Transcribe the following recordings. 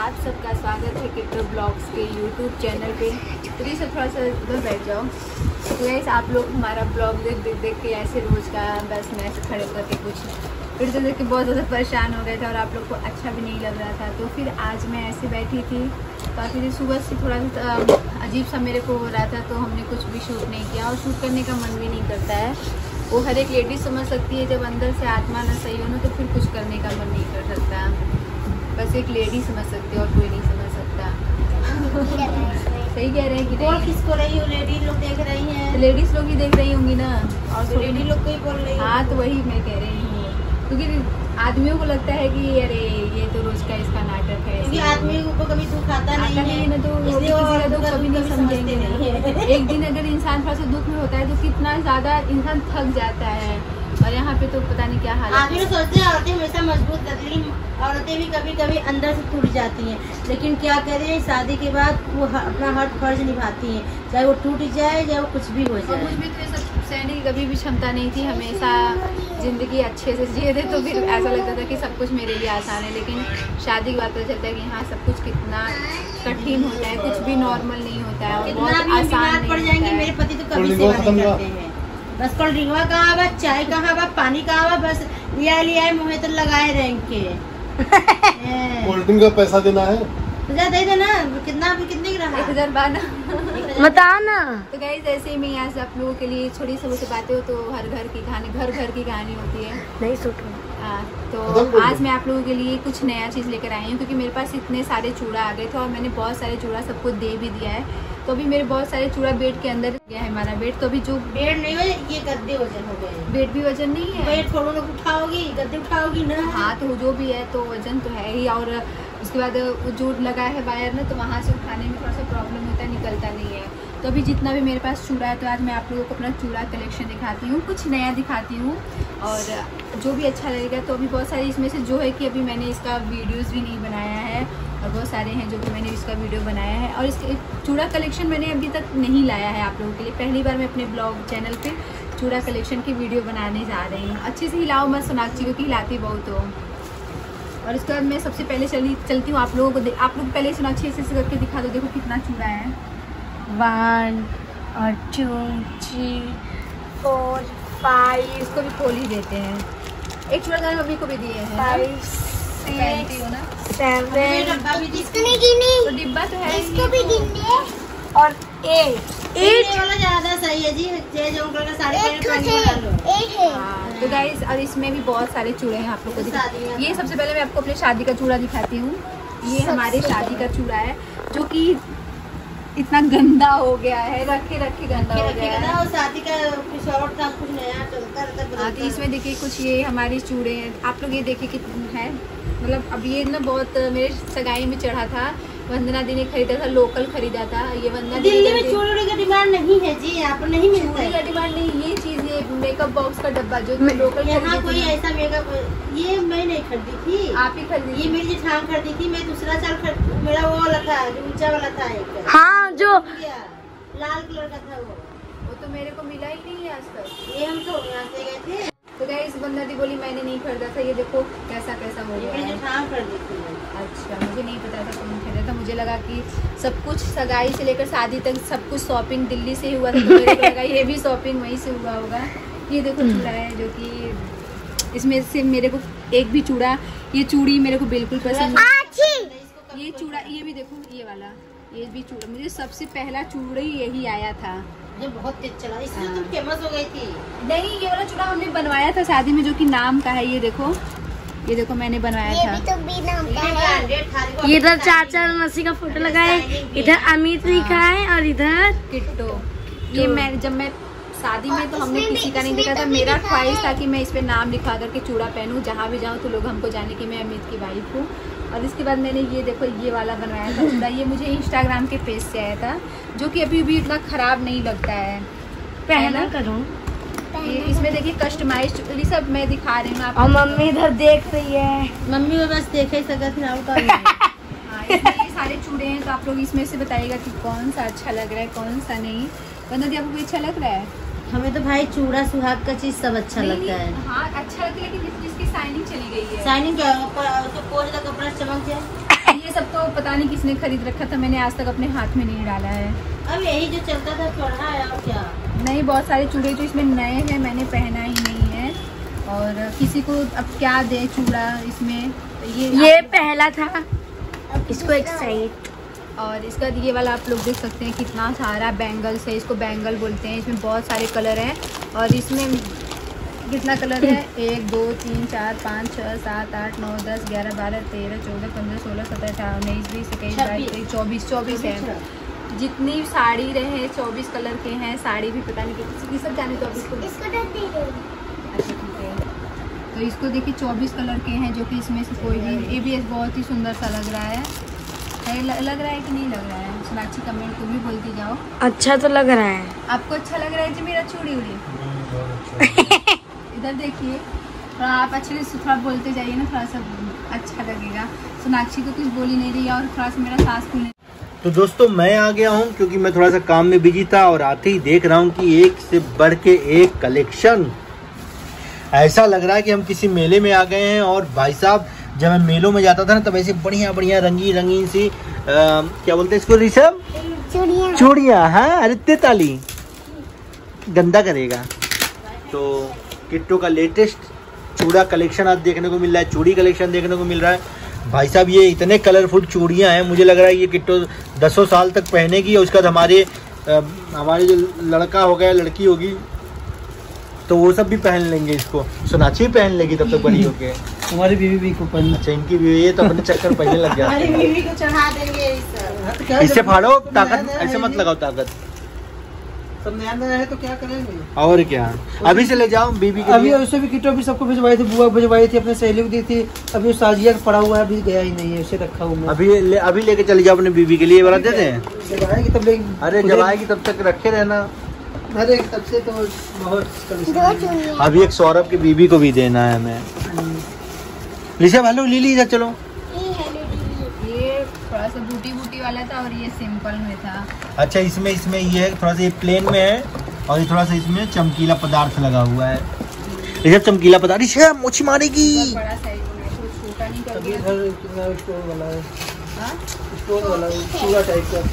आप सबका स्वागत है किट्टो ब्लॉग्स के यूट्यूब चैनल पे। तो ये सब थोड़ा सा उधर बैठ जाओ। तो गाइस आप लोग हमारा ब्लॉग देख के ऐसे रोज़ का बस मैं ऐसे खड़े करके कुछ फिर तो देख के बहुत ज़्यादा परेशान हो गए थे और आप लोग को अच्छा भी नहीं लग रहा था। तो फिर आज मैं ऐसे बैठी थी काफ़ी सुबह से थोड़ा सा अजीब सा मेरे को हो रहा था, तो हमने कुछ भी शूट नहीं किया और शूट करने का मन भी नहीं करता है। वो हर एक लेडीज समझ सकती है, जब अंदर से आत्मा ना सही हो ना तो फिर कुछ करने का मन नहीं कर सकता। बस एक लेडी समझ सकती है और कोई नहीं समझ सकता। सही कह रहे हैं कि और किसको रही हो? लेडीज लोग देख रही हैं, तो लेडीज लोग ही देख रही होंगी ना, और तो लेडी लोग को ही बोल रही है। हाँ तो वही मैं कह रही हूँ, क्योंकि आदमियों को लगता है कि अरे ये तो रोज का इसका नाटक है, क्योंकि आदमी को कभी दुख आता नहीं है ना, तो इसलिए वो दुख कभी नहीं समझेंगे नहीं। एक दिन अगर इंसान थोड़ा सा दुख में होता है तो कितना ज्यादा इंसान थक जाता है, और यहाँ पे तो पता नहीं क्या हालत है। आदमी सोचते हैं औरतें हमेशा मजबूत रहती है, लेकिन औरतें भी कभी कभी अंदर से टूट जाती हैं। लेकिन क्या करें, शादी के बाद वो अपना हर फर्ज निभाती हैं, चाहे वो टूट जाए चाहे वो कुछ भी हो जाए। मुझ में तो ये सब सहने की कभी भी क्षमता नहीं थी, हमेशा ज़िंदगी अच्छे से जिए थे, तो फिर ऐसा लगता था कि सब कुछ मेरे लिए आसान है। लेकिन शादी के बाद पता चलता है कि हाँ सब कुछ कितना कठिन होता है, कुछ भी नॉर्मल नहीं होता है और बहुत आसान पड़ जाएंगे। मेरे पति तो कभी सेवा नहीं करते हैं, बस कोल्ड ड्रिंक कहाँ बा, चाय कहाँ बा, पानी कहाँ बा, बस लिया मुँह तो लगाए रैंक के। कोल्ड ड्रिंक का पैसा देना है तो जा दे देना, कितने की रहा? 1000 बाना बताओ ना। तो गाइस ऐसे ही मैं यहाँ से आप लोगों के लिए छोटी सी बातें हो तो हर घर की कहानी घर की कहानी होती है। नहीं सुट तो आज मैं आप लोगों के लिए कुछ नया चीज़ लेकर आई हूँ, क्योंकि मेरे पास इतने सारे चूड़ा आ गए थे और मैंने बहुत सारे चूड़ा सबको दे भी दिया है। तो अभी मेरे बहुत सारे चूड़ा बेड के अंदर गया है हमारा बेड। तो अभी जो बेड नहीं है, ये गद्दे वजन हो गए। बेड भी वजन नहीं है, बेड थोड़ा लोग उठाओगी, गद्दे उठाओगी ना। हाँ तो जो भी है तो वजन तो है ही, और उसके बाद जो लगा है वायर ना, तो वहाँ से उठाने में थोड़ा सा प्रॉब्लम होता है, निकलता नहीं है। तो अभी जितना भी मेरे पास चूड़ा है, तो आज मैं आप लोगों को अपना चूड़ा कलेक्शन दिखाती हूँ, कुछ नया दिखाती हूँ और जो भी अच्छा लगेगा। तो अभी बहुत सारे इसमें से जो है कि अभी मैंने इसका वीडियोस भी नहीं बनाया है, और बहुत सारे हैं जो कि मैंने इसका वीडियो बनाया है। और इसके चूड़ा कलेक्शन मैंने अभी तक नहीं लाया है आप लोगों के लिए, पहली बार मैं अपने ब्लॉग चैनल पे चूड़ा कलेक्शन की वीडियो बनाने जा रही हूँ। अच्छे से हिलाओ मत सोनाक्षी, क्योंकि हिलाती बहुत हो। और इसके बाद मैं सबसे पहले चलती हूँ आप लोगों को, आप लोग पहले सोनाक्षी ऐसे करके दिखा दो, देखो कितना चूड़ा है। 1 और 2 3 4 5 इसको भी खोल ही देते हैं। एक चूड़ा दाल मम्मी को भी दिए हैं, 5 पहनती हो ना। 7 तो डिब्बा तो है, इसको भी गिनने और 8 वाला ज्यादा सही है जी। जय अंकल का साड़ी पहन। हाँ तो गाइस और इसमें भी बहुत सारे चूड़े हैं आप लोग को। ये सबसे पहले मैं आपको अपने शादी का चूड़ा दिखाती हूँ। ये हमारे शादी का चूड़ा है जो कि इतना गंदा हो गया है, रखे गंदा हो गया है। और शादी का कुछ और था, कुछ नया चलता रहता। हाँ तो इसमें देखिए कुछ ये हमारे चूड़े हैं, आप लोग ये देखिए कितने हैं। मतलब अब ये ना बहुत मेरे सगाई में चढ़ा था, वंदना दी ने खरीदा था, लोकल खरीदा था। ये वंदना दिल्ली में चूड़ी का डिमांड नहीं है जी, यहाँ पर नहीं मिलता है। का डिमांड नहीं, ये चीज़ ये मेकअप बॉक्स का डब्बा जो लोकल यहाँ कोई ऐसा मेकअप, ये मैं नहीं खरीदी थी, आप ही खरीदी। ये मेरी जेठान खरीदी थी। मैं दूसरा साल मेरा वो वाला था, ऊंचा वाला था एक। हाँ जो लाल कलर का था वो तो मेरे को मिला ही नहीं है आज तक। ये हम तो यहाँ से गए थे। तो गाइस बंदा दी बोली मैंने नहीं खरीदा था, ये देखो कैसा हो गया है। जेठान खरीदी थी। अच्छा मुझे नहीं पता था कौन खरीदा था, मुझे लगा कि सब कुछ सगाई से लेकर शादी तक सब कुछ शॉपिंग दिल्ली से हुआ था, तो मेरे को लगा ये भी शॉपिंग वहीं से हुआ होगा। ये देखो चूड़ा है जो कि इसमें से मेरे को एक भी चूड़ा, ये चूड़ी मेरे को बिल्कुल पसंद नहीं। ये चूड़ा ये भी देखो, ये वाला ये भी चूड़ा, मुझे सबसे पहला चूड़ा ही यही आया था, ये बहुत तेज चला, इसलिए तुम फेमस हो गई थी। नहीं ये वाला चूड़ा हमने बनवाया था शादी में, जो कि नाम का है। ये देखो मैंने बनवाया था। ये इधर चाचा मसी का फोटो लगा है, इधर अमित लिखा है और इधर किट्टो। ये मैं जब मैं शादी में तो हमने किसी का नहीं देखा था, मेरा ख्वाहिश था कि मैं इस पे नाम लिखा करके चूड़ा पहनूं, जहाँ भी जाऊँ तो लोग हमको जाने कि मैं अमित की वाइफ हूँ। और इसके बाद मैंने ये देखो ये वाला बनवाया था चूड़ा, ये मुझे इंस्टाग्राम के पेज से आया था, जो कि अभी भी इतना खराब नहीं लगता है। पहना करूँ। ये इसमें देखिए कस्टमाइज्ड, ये सब मैं दिखा रही हूँ आपको। और मम्मी इधर देख रही है, मम्मी को बस देखे सकत ना का। हाँ इसमें ये सारे चूड़े हैं, तो आप लोग इसमें से बताइएगा कि कौन सा अच्छा लग रहा है कौन सा नहीं। बंदा दी आपको अच्छा लग रहा है? हमें तो भाई चूड़ा सुहाग का चीज सब अच्छा लगता है। हाँ अच्छा लगता है, लेकिन जिसकी शाइनिंग चली गई है। शाइनिंग क्या, पोज का कपड़ा चमक जाए। ये सब तो पता नहीं किसने खरीद रखा था, मैंने आज तक अपने हाथ में नहीं डाला है। अब यही जो चलता था पढ़ा है और क्या। नहीं, बहुत सारे चूड़े जो इसमें नए हैं, मैंने पहना ही नहीं है। और किसी को अब क्या दे चूड़ा इसमें, ये पहला था, इसको एक साइड। और इसका ये वाला आप लोग देख सकते हैं कितना सारा बैंगल्स है, इसको बैंगल बोलते हैं। इसमें बहुत सारे कलर हैं और इसमें कितना कलर है, 1 2 3 4 5 6 7 8 9 10 11 12 13 14 15 16 17 18 19 20 21 22 23 24 है। जितनी साड़ी रहे 24 कलर के हैं। साड़ी भी पता नहीं किसी सब जाने 24 को। अच्छा ठीक है, तो इसको देखिए 24 कलर के हैं, जो कि इसमें से कोई भी, ये भी बहुत ही सुंदर सा लग रहा है। लग रहा है कि नहीं लग रहा है? सोनाक्षी कमेंट तुम भी बोलती जाओ। अच्छा तो लग रहा है। आपको अच्छा लग रहा है जी मेरा चूड़ी उड़ी? इधर देखिए, थोड़ा आप अच्छे से थोड़ा बोलते जाइए ना, थोड़ा सा अच्छा लगेगा। सोनाक्षी तो कुछ बोली नहीं रही है और थोड़ा सा मेरा सांस फूलने। तो दोस्तों मैं आ गया हूँ क्योंकि मैं थोड़ा सा काम में बिजी था और आते ही देख रहा हूँ कि एक से बढ़ के एक कलेक्शन। ऐसा लग रहा है कि हम किसी मेले में आ गए हैं। और भाई साहब, जब मैं मेलों में जाता था ना तब ऐसे बढ़िया बढ़िया रंगीन सी क्या बोलते हैं इसको ऋषभ, चूड़ियाँ। हाँ, अरे तेताली गंदा करेगा। तो किट्टो का लेटेस्ट चूड़ा कलेक्शन आज देखने को मिल रहा है, चूड़ी कलेक्शन देखने को मिल रहा है। भाई साहब, ये इतने कलरफुल चूड़ियाँ हैं, मुझे लग रहा है ये किट्टो 10 साल तक पहनेगी। और उसके बाद हमारे जो लड़का होगा, लड़की होगी, तो वो सब भी पहन लेंगे इसको। सोनाक्षी पहन लेगी तब तक बड़ी होके। तुम्हारी बीवी भी को पहन। अच्छा, इनकी बीवी, ये तो अपने चक्कर पहले लग जाते हमारी हैं। बीवी को चढ़ा देंगे। इससे फाड़ो, ताकत ऐसे मत लगाओ, ताकत सब नया नया है तो क्या करेंगे। और क्या, अभी से ले जाओ बीबी के अभी लिए। उससे भी किटो भी सबको भिजवाई थी, बुआ भिजवाई थी, अपने सहेली को दी थी। अभी साजिया पड़ा हुआ है, अभी गया ही नहीं है, उसे रखा हुआ। अभी लेके चले जाओ अपने बीबी के लिए, वाला दे दें। जब आएगी तब ले। अरे जब आएगी तब तक रखे रहना। अरे तब से तो बहुत। अभी एक सौरभ की बीबी को भी देना है हमें। ऋषभ हेलो, लीली इधर चलो। ये थोड़ा सा बूटी वाला था और ये सिंपल में था। अच्छा, इसमें ये है थोड़ा सा, ये प्लेन में है और ये थोड़ा सा इसमें चमकीला पदार्थ लगा हुआ है। ऋषभ चमकीला पदार्थ, ऋषभ मोची मारेगी। बड़ा साइज में है, तो छोटा नहीं कर अभी दिया। इधर कितना स्टोर वाला है, हाँ? स्टोर वाला पूरा टाइप का।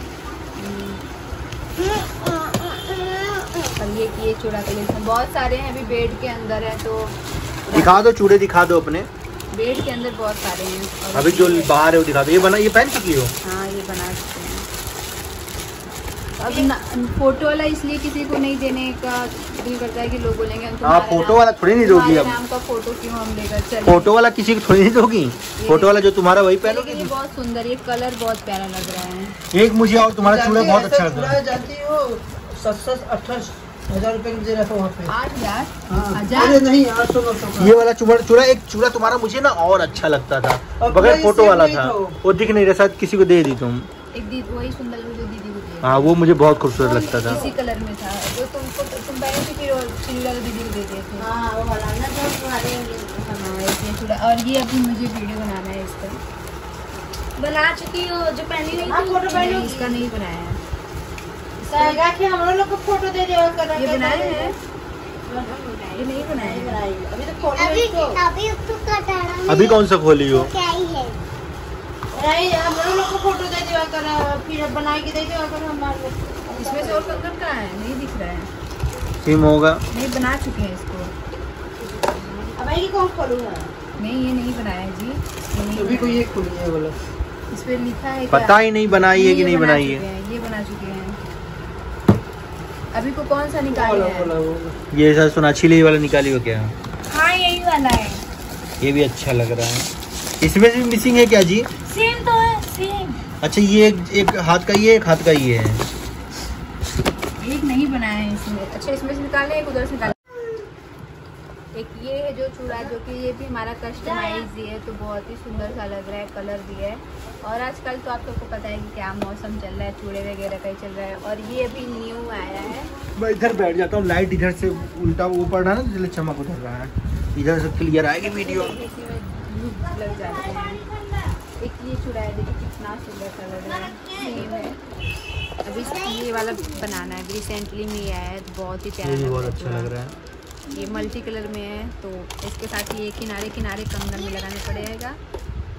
और ये चूड़ा कलेक्शन बहुत सारे हैं, अभी बेड के अंदर है, तो दिखा दो चूड़े, दिखा दो अपने बेड के अंदर बहुत सारे हैं। और अभी जो बाहर है वो दिखा दो। ये पहन चुकी हो? हाँ, ये बना सकते हैं। अब फोटो वाला इसलिए किसी को नहीं देने का दिल करता है कि लोग बोलेंगे हम हाँ, फोटो वाला थोड़ी नहीं दोगी अब। नाम का फोटो क्यों हम लेकर चले। फोटो वाला किसी को थोड़ी नहीं दोगी। फोटो वाला जो तुम्हारा वही पहनोगी। ये बहुत सुंदर, ये कलर बहुत प्यारा लग रहा है। एक मुझे और तुम्हारा चूड़ा बहुत अच्छा लग रहा है। जानती हो 7-8 रुपए दे रहा था वहाँ पे। 8,000 अरे नहीं, 800-900। ये वाला चूड़ा एक चूड़ा तुम्हारा मुझे ना और अच्छा लगता था, बगैर फोटो वाला था। वो दिख नहीं रहा, शायद किसी को दे दी तुम। एक दीदी वही सुंदर जो दीदी को दी। हाँ, वो मुझे बहुत खूबसूरत लगता था। इसी कलर में था जो तुम पहले थी, फिर चिल्ली वाला दीदी को दे दिए थे। हाँ, वो वाला ना जो तुम्हारे। हाँ, ये चूड़ा। और ये अभी मुझे वीडियो बनाना है इसका। बना चुकी हो जो पहनी नहीं आप फोटो पहन लो। इसका नहीं बनाया है। कहेगा कि हम लोग को फोटो दे दिया कर। ये बनाए हैं, ये नहीं बनाए नहीं हैं। बनाई, अभी तो खोली इसको। अभी कौन सा खोली हो? नहीं, हम लोग को फोटो दे दिया कर, फिर बना के दे दिया कर हमारे। इसमें से और कंगन कहाँ है? नहीं दिख रहा है। सिम होगा। नहीं, बना चुके हैं इसको। अब ये कौन खोलूंगा? नहीं, ये नहीं बनाया है जी, ये नहीं अभी कोई बनाया। एक खुली है बोला। इस पे लिखा है क्या? पता ही नहीं बनाई है कि नहीं बनाई है। ये बना चुके हैं। अभी को कौन सा निकाला है? ये सर सोनाक्षी ले वाला निकाली हो क्या? हाँ, यही वाला है। ये भी अच्छा लग रहा है। इसमें से मिसिंग है क्या जी? सेम तो है, सेम। अच्छा, ये एक हाथ का ये, एक हाथ का ये है। एक नहीं बनाया है इसमें। अच्छा, इसमें से निकाले, एक उधर से निकाले। एक ये है जो चूड़ा, जो कि ये भी हमारा कस्टमाइज ही है, तो बहुत ही सुंदर सा लग रहा है, कलर भी है। और आजकल तो आप सबको पता है कि क्या मौसम चल रहा है, चूड़े वगैरह का ही चल रहा है। और ये अभी न्यू आया है। मैं इधर बैठ जाता हूँ, लाइट इधर से उल्टा वो पड़ रहा है ना, इसलिए चमक उधर रहा है। इधर से क्लियर आएगी वीडियो। लग जाते हैं। एक ये चूड़ा है, देखिए कितना सुंदर सा लग रहा है, सेम है। अभी ये वाला बनाना है, रिसेंटली में आया है, तो बहुत ही प्यारा बहुत अच्छा लग रहा है। ये मल्टी कलर में है, तो इसके साथ ये किनारे किनारे कंगन में लगाना पड़ेगा।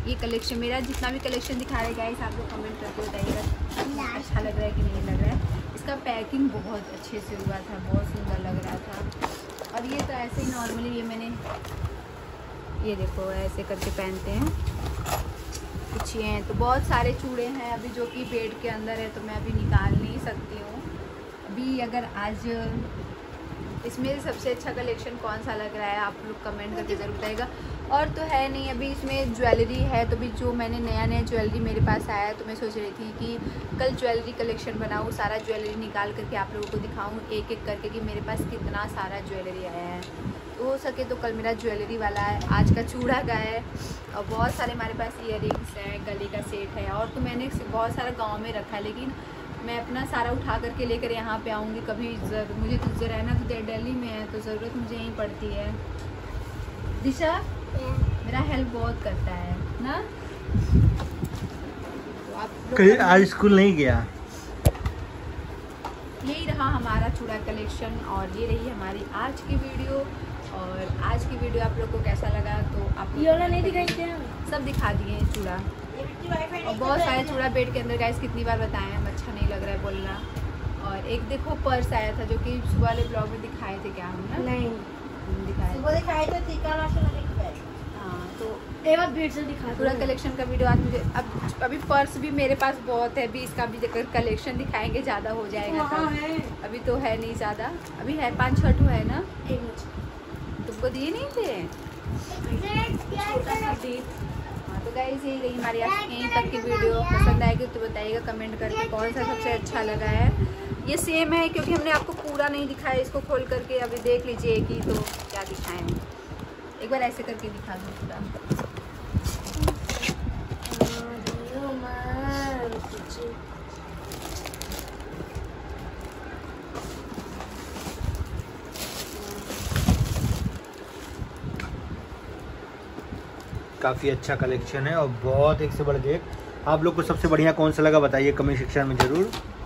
ये कलेक्शन मेरा जितना भी कलेक्शन दिखा रहे गाइस आप लोग कमेंट करके बताइएगा अच्छा लग रहा है कि नहीं लग रहा है। इसका पैकिंग बहुत अच्छे से हुआ था, बहुत सुंदर लग रहा था। और ये तो ऐसे ही नॉर्मली ये मैंने ये देखो ऐसे करके पहनते हैं कुछ ये हैं। तो बहुत सारे चूड़े हैं अभी जो कि बेड के अंदर है, तो मैं अभी निकाल नहीं सकती हूँ अभी। अगर आज इसमें सबसे अच्छा कलेक्शन कौन सा लग रहा है आप लोग कमेंट करके ज़रूर बताइएगा। और तो है नहीं, अभी इसमें ज्वेलरी है, तो भी जो मैंने नया ज्वेलरी मेरे पास आया है, तो मैं सोच रही थी कि कल ज्वेलरी कलेक्शन बनाऊँ, सारा ज्वेलरी निकाल करके आप लोगों को दिखाऊँ एक एक करके कि मेरे पास कितना सारा ज्वेलरी आया है। तो हो सके तो कल मेरा ज्वेलरी वाला है, आज का चूड़ा का है, और बहुत सारे हमारे पास इयररिंग्स है, गले का सेट है। और तो मैंने बहुत सारा गाँव में रखा है, लेकिन मैं अपना सारा उठा करके लेकर यहाँ पे आऊँगी कभी। मुझे तो रहना तो दिल्ली में है, तो ज़रूरत मुझे यहीं पड़ती है। दिशा मेरा हेल्प बहुत करता है ना। तो आप कहीं आज स्कूल नहीं गया। यही रहा हमारा चूड़ा कलेक्शन और ये रही हमारी आज की वीडियो। और आज की वीडियो आप लोग को कैसा लगा तो आप ये वाला नहीं दिखाई दिया, सब दिखा दिए चूड़ा। और बहुत सारे चूड़ा बेड के अंदर गाइस कितनी बार बताएं हम, अच्छा नहीं लग रहा है बोलना। और एक देखो पर्स आया था जो कि सुबह वाले ब्लॉग में दिखाए थे क्या हम ना? नहीं दिखाए थे। हाँ तो एक बार भीड़ से दिखा पूरा कलेक्शन का वीडियो आज मुझे अब अभी पर्स भी मेरे पास बहुत है, अभी इसका भी कलेक्शन दिखाएंगे ज़्यादा हो जाएगा तब। अभी तो है नहीं ज़्यादा, अभी है 5-6 ठो है ना। तुमको दिए नहीं थे? हाँ तो गाइस यही रही हमारी आज यहीं तक की वीडियो। पसंद आएगी तो बताइएगा कमेंट करके कौन सा सबसे अच्छा लगा है। ये सेम है क्योंकि हमने आपको पूरा नहीं दिखाया, इसको खोल करके अभी देख लीजिए एक ही तो क्या दिखाएं। एक बार ऐसे करके दिखा दो पूरा। काफ़ी अच्छा कलेक्शन है और बहुत एक से बढ़ के एक। आप लोग को सबसे बढ़िया कौन सा लगा बताइए कमेंट सेक्शन में ज़रूर।